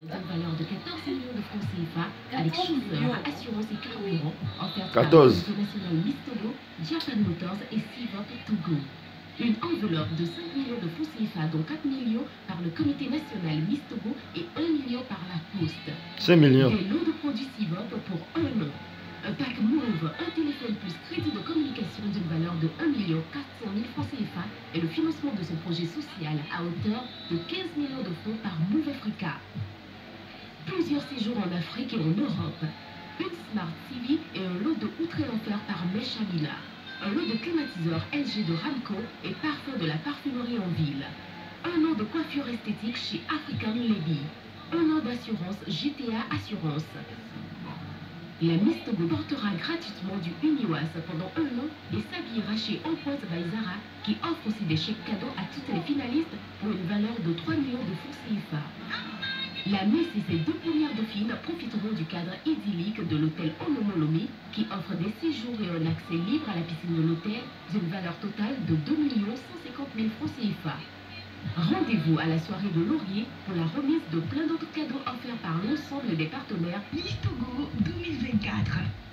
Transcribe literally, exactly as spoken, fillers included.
D'une valeur de quatorze millions de francs C F A avec chauffeur, assurance et carburant offerte par quatorze. l'international Mistogo, Japan Motors et Sivop Togo. Une enveloppe de cinq millions de francs C F A, dont quatre millions par le comité national Mistogo et un million par la Poste. cinq millions. Des lots de produits Sivop pour un an. Un pack Move, un téléphone plus crédit de communication d'une valeur de un million quatre cent mille francs C F A et le financement de son projet social à hauteur de quinze millions de francs par Move Africa. Plusieurs séjours en Afrique et en Europe. Une Smart T V et un lot de outre-et-enfer par Meshamila. Un lot de climatiseurs L G de Ramco et parfum de la parfumerie en ville. Un lot de coiffure esthétique chez African Lady. Un lot d'assurance G T A Assurance. La Mistogo portera gratuitement du Uniwas pendant un an et s'habillera chez On Point by Zara qui offre aussi des chèques cadeaux à toutes les finalistes pour une valeur de trois millions de francs C F A. La Miss et ses deux premières dauphines profiteront du cadre idyllique de l'hôtel Onomolomi qui offre des séjours et un accès libre à la piscine de l'hôtel d'une valeur totale de deux millions cent cinquante mille francs C F A. Rendez-vous à la soirée de Laurier pour la remise de plein d'autres cadeaux offerts par l'ensemble des partenaires Mistogo deux mille vingt-quatre.